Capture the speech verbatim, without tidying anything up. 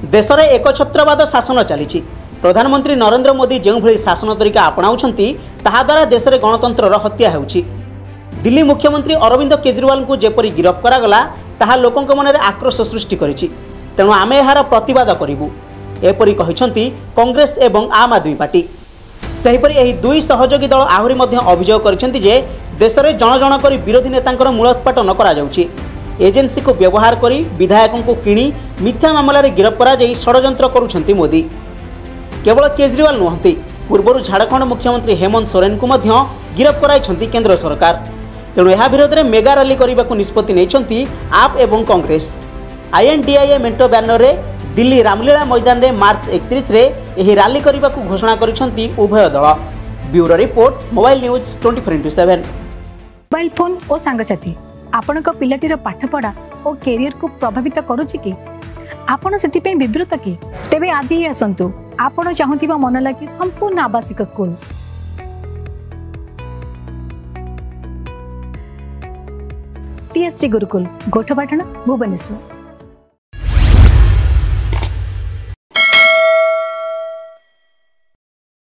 देश में एकछत्रवाद शासन चली प्रधानमंत्री नरेंद्र मोदी जो भली शासन तरीका अपनाउछंती ताहा द्वारा देश में गणतंत्र हत्या होउछि। दिल्ली मुख्यमंत्री अरविंद केजरीवाल को जेपरी गिरफ करागला ताहा लोकंक मन में आक्रोश सृष्टि करिछि। तेणु आमे एहार प्रतिवाद करिबु एपरी कहिसंती कांग्रेस एवं आम आदमी पार्टी। सेहिपरि एही दुई सहयोगी दल आहुरी मध्य अभियोग करिसेंती जे देश में जन जन करी विरोधी नेतांकर मूलोत्पाटन करा जाउछि। एजेंसी को व्यवहार करी विधायकों को किणी मिथ्या मामला रे गिरफ करा जाई षडयंत्र करुछंती मोदी। केवल केजरीवाल नुहंती पूर्व झारखंड मुख्यमंत्री हेमंत सोरेन को मध्य गिरफ कराइछंती केंद्र सरकार। तेणु यह विरोध में मेगा रैली करने को निष्पत्ति नहीं आप एवं कांग्रेस। आईएनडीआईए मेंटो बैनर रे दिल्ली रामलीला मैदान रे मार्च इकतीस रे एही रैली करने को घोषणा करिसेंती उभय दल। Bureau report mobile news twenty four into seven. Mobile phone और सांगसाथी आपणक पिलाटीर पाठपढ़ा और कैरियर को प्रभावित करुछि कि आपण सेतिपై विब्रत कि तेबे आज ही आसंतु आपण चाहुथिबा मन लागी संपूर्ण आवासिक स्कूल टीएससी गुरुकुल गोठपाटण भुवनेश्वर।